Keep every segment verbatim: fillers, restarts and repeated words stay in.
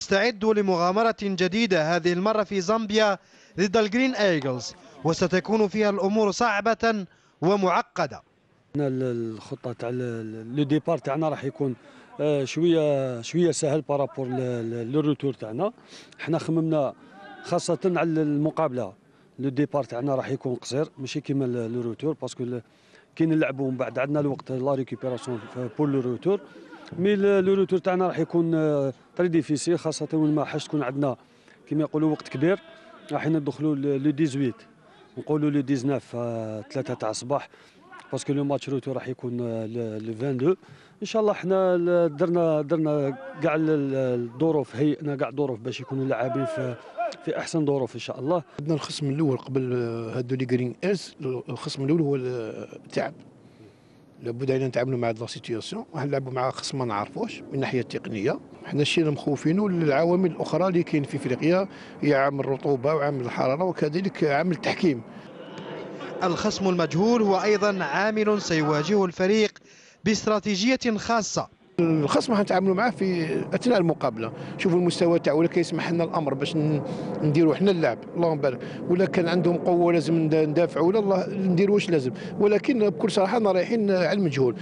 استعدوا لمغامرة جديدة هذه المرة في زامبيا ضد الجرين ايجلز، وستكون فيها الأمور صعبة ومعقدة. الخطة تاع لو ديبار تاعنا راح يكون شوية شوية سهل بارابور لو روتور تاعنا. حنا خممنا خاصة على المقابلة، لو ديبار تاعنا راح يكون قصير ماشي كيما لو روتور، باسكو كي نلعبوا من بعد عندنا الوقت لا ريكوبيراسيون بور لو روتور. مي لو روتور تاعنا راح يكون تري ديفيسيل، خاصة وين ما حاش تكون عندنا كيما يقولوا وقت كبير. راح ندخلوا لو ثمانية عشر نقولوا لو تسعة عشر ثلاثة تاع الصباح، باسكو لو ماتش روتور راح يكون لو اثنين وعشرين. ان شاء الله حنا درنا درنا كاع الظروف، هيئنا كاع الظروف باش يكونوا اللاعبين في في احسن ظروف ان شاء الله. عندنا الخصم الاول قبل هادو لي جرين ايرز، الخصم الاول هو التعب. لابد علينا نتعاملوا مع هاد لا سيتياسيون، ونلعبوا مع خصم ما نعرفوش من الناحيه التقنيه. حنا الشيء اللي مخوفينه العوامل الاخرى اللي كاين في افريقيا، هي عامل الرطوبه وعامل الحراره وكذلك عامل التحكيم. الخصم المجهول هو أيضا عامل سيواجهه الفريق باستراتيجية خاصة. الخصم حنتعاملوا معاه في اثناء المقابله، شوفوا المستوى تاعو، ولا كيسمح لنا الامر باش نديروا حنا اللعب اللهم بارك، ولا كان عندهم قوه لازم ندافعوا، ولا الله نديروا واش لازم، ولكن بكل صراحه انا رايحين على المجهول.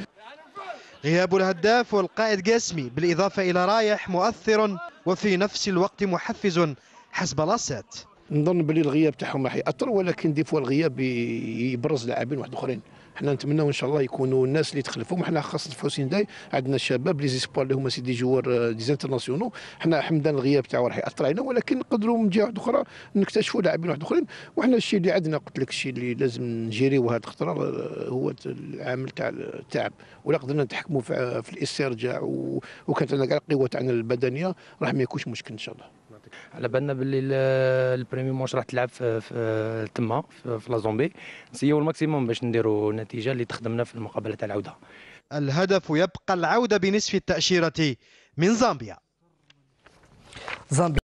غياب الهداف والقائد قاسمي بالاضافه الى رايح مؤثر وفي نفس الوقت محفز حسب لاسات. نظن بلي الغياب تاعهم راح ياثر، ولكن دي فوا الغياب يبرز لاعبين واحد اخرين. حنا نتمناو ان شاء الله يكونوا الناس اللي تخلفهم. حنا خاصه في حسين داي عندنا الشباب لي زيسبوار اللي هما سي دي جوار دي انترناسيونو. حنا حمدان الغياب تاعو راح ياثر علينا، ولكن نقدروا من جهه واحده اخرى نكتشفوا لاعبين واحد اخرين. وحنا الشيء اللي عندنا قلت لك الشيء اللي لازم نجيريو هذه الخطره هو العامل تاع التعب، ولا قدرنا نتحكموا في الاسترجاع وكانت عندنا كاع القوه تاعنا البدنيه راح ما يكونش مشكل ان شاء الله. على بالنا باللي البريمي ماتش راح تلعب في, في تما في, في لازومبي، نسيو الماكسيموم باش نديروا النتيجه اللي تخدمنا في المقابله تاع العوده. الهدف يبقى العوده بنصف التاشيره من زامبيا. زامبيا